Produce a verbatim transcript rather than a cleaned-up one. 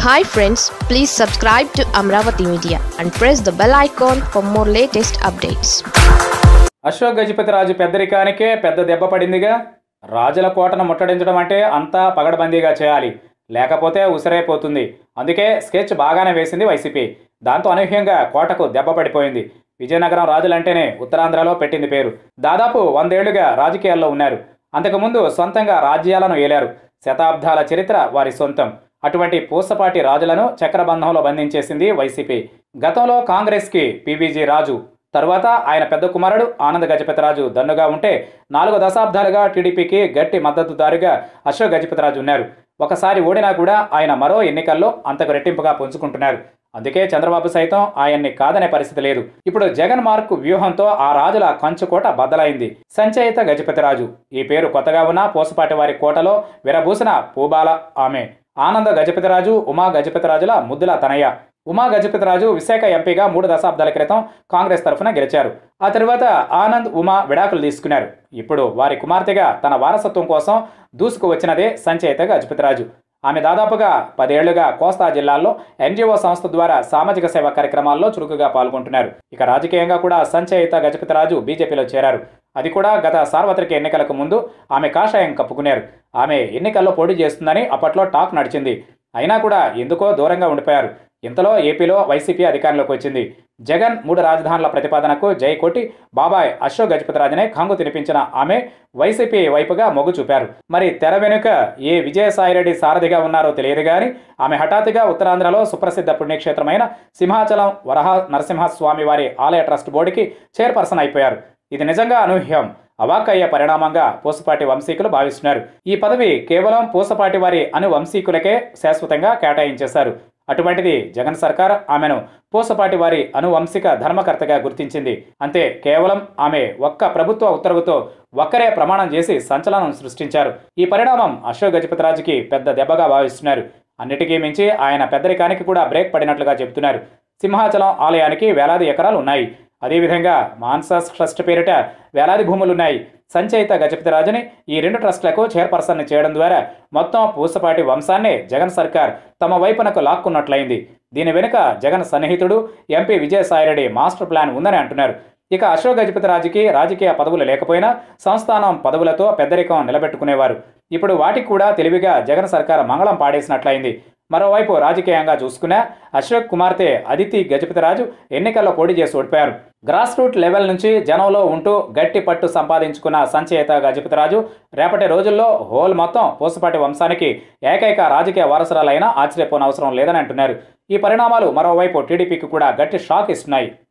Hi friends, please subscribe to Amravati Media and press the bell icon for more latest updates. Ashok Gajapathiraju పెద్దరికానికే పెద్ద దెబ్బ పడిందిగా. రాజుల కోటను ముట్టడించడం అంటే అంతా పగడబందీగా చేయాలి, లేకపోతే ఉసిరైపోతుంది. అందుకే స్కెచ్ బాగానే వేసింది వైసీపీ. దాంతో అనూహ్యంగా కోటకు దెబ్బ పడిపోయింది. విజయనగరం రాజులంటేనే ఉత్తరాంధ్రలో పెట్టింది పేరు. దాదాపు వందేళ్లుగా రాజకీయాల్లో ఉన్నారు. అంతకుముందు సొంతంగా రాజ్యాలను ఏలారు. శతాబ్దాల చరిత్ర వారి సొంతం. అటువంటి పూసపాటి రాజులను చక్రబంధంలో బంధించేసింది వైసీపీ. గతంలో కాంగ్రెస్కి పీవీజీ రాజు, తరువాత ఆయన పెద్ద కుమారుడు ఆనంద్ గజపతిరాజు దన్నుగా ఉంటే, నాలుగు దశాబ్దాలుగా టీడీపీకి గట్టి మద్దతుదారుగా అశోక్ గజపతిరాజు ఉన్నారు. ఒకసారి ఓడినా కూడా ఆయన మరో ఎన్నికల్లో అంతకు రెట్టింపుగా పుంజుకుంటున్నారు. అందుకే చంద్రబాబు సైతం ఆయన్ని కాదనే పరిస్థితి లేదు. ఇప్పుడు జగన్ మార్క్ వ్యూహంతో ఆ రాజుల కంచుకోట బద్దలైంది. సంచయిత గజపతిరాజు ఈ పేరు కొత్తగా ఉన్న పూసపాటి వారి కోటలో విరబూసిన పూబాల ఆమె. ఆనంద గజపతిరాజు ఉమా గజపతిరాజుల ముద్దుల తనయ్య. ఉమా గజపతిరాజు విశాఖ ఎంపీగా మూడు దశాబ్దాల క్రితం కాంగ్రెస్ తరఫున గెలిచారు. ఆ తర్వాత ఆనంద్ ఉమా విడాకులు తీసుకున్నారు. ఇప్పుడు వారి కుమార్తెగా తన వారసత్వం కోసం దూసుకు వచ్చినదే సంచయిత గజపతిరాజు. ఆమె దాదాపుగా పదేళ్లుగా కోస్తా జిల్లాల్లో ఎన్జిఓ సంస్థ ద్వారా సామాజిక సేవా కార్యక్రమాల్లో చురుకుగా పాల్గొంటున్నారు. ఇక రాజకీయంగా కూడా సంచయిత గజపతిరాజు బీజేపీలో చేరారు. అది కూడా గత సార్వత్రిక ఎన్నికలకు ముందు ఆమె కాషాయం కప్పుకున్నారు. ఆమె ఎన్నికల్లో పోటీ చేస్తుందని అప్పట్లో టాక్ నడిచింది. అయినా కూడా ఎందుకో దూరంగా ఉండిపోయారు. ఇంతలో ఏపీలో వైసీపీ అధికారంలోకి వచ్చింది. జగన్ మూడు రాజధానుల ప్రతిపాదనకు జై కొట్టి బాబాయ్ అశోక్ గజపతిరాజునే కంగు తినిపించిన ఆమె వైసీపీ వైపుగా మొగ్గు చూపారు. మరి తెర వెనుక ఏ విజయసాయిరెడ్డి సారథిగా ఉన్నారో తెలియదు కానీ ఆమె హఠాత్తుగా ఉత్తరాంధ్రలో సుప్రసిద్ధ పుణ్యక్షేత్రమైన సింహాచలం వరహ నరసింహస్వామి వారి ఆలయ ట్రస్ట్ బోర్డుకి చైర్పర్సన్ అయిపోయారు. ఇది నిజంగా అనూహ్యం, అవాక్కయ్య పరిణామంగా పూసపాటి వంశీకులు భావిస్తున్నారు. ఈ పదవి కేవలం పూసపాటి వారి అను వంశీకులకే శాశ్వతంగా కేటాయించేశారు. అటువంటిది జగన్ సర్కార్ ఆమెను పూసపాటి వారి అనువంశిక ధర్మకర్తగా గుర్తించింది. అంతే, కేవలం ఆమె ఒక్క ప్రభుత్వ ఉత్తర్వుతో ఒక్కరే ప్రమాణం చేసి సంచలనం సృష్టించారు. ఈ పరిణామం అశోక్ గజపతిరాజుకి పెద్ద దెబ్బగా భావిస్తున్నారు. అన్నిటికీ మించి ఆయన పెద్దరికానికి కూడా బ్రేక్ పడినట్లుగా చెబుతున్నారు. సింహాచలం ఆలయానికి వేలాది ఎకరాలు ఉన్నాయి. అదేవిధంగా మాన్సాస్ ట్రస్ట్ పేరిట వేలాది భూములున్నాయి. సంచయిత గజపతిరాజుని ఈ రెండు ట్రస్టులకు చైర్పర్సన్ చేయడం ద్వారా మొత్తం పూసపాటి వంశాన్నే జగన్ సర్కార్ తమ వైపునకు లాక్కున్నట్లయింది. దీని వెనుక జగన్ సన్నిహితుడు ఎంపీ విజయసాయిరెడ్డి మాస్టర్ ప్లాన్ ఉందని అంటున్నారు. ఇక అశోక్ గజపతిరాజుకి రాజకీయ పదవులు లేకపోయినా సంస్థానం పదవులతో పెద్దరికం నిలబెట్టుకునేవారు. ఇప్పుడు వాటికి కూడా తెలివిగా జగన్ సర్కార్ మంగళం పాడేసినట్లయింది. మరోవైపు రాజకీయంగా చూసుకున్న అశోక్ కుమార్తె అదితి గజపతిరాజు ఎన్నికల్లో పోటీ చేసి ఓడిపోయారు. గ్రాస్ రూట్ లెవెల్ నుంచి జనంలో ఉంటూ గట్టి పట్టు సంపాదించుకున్న సంచయిత గజపతిరాజు రేపటి రోజుల్లో హోల్ మొత్తం పూసపాటి వంశానికి ఏకైక రాజకీయ వారసురాలైనా ఆశ్చర్యపోనవసరం లేదని అంటున్నారు. ఈ పరిణామాలు మరోవైపు టీడీపీకి కూడా గట్టి షాక్ ఇస్తున్నాయి.